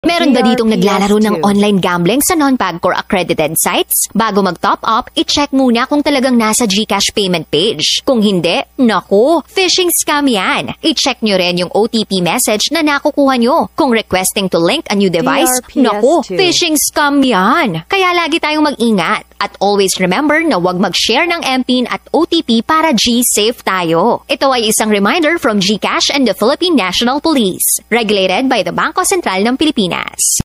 Meron ba ditong DRPS naglalaro ng 2. online gambling sa non-PAGCOR accredited sites? Bago mag-top up, i-check muna kung talagang nasa GCash payment page. Kung hindi, naku, phishing scam yan. I-check nyo rin yung OTP message na nakukuha nyo. Kung requesting to link a new device, DRPS naku, 2. phishing scam yan. Kaya lagi tayong mag-ingat. At always remember na huwag mag-share ng MPIN at OTP para G-safe tayo. Ito ay isang reminder from GCash and the Philippine National Police. Regulated by the Bangko Sentral ng Pilipinas.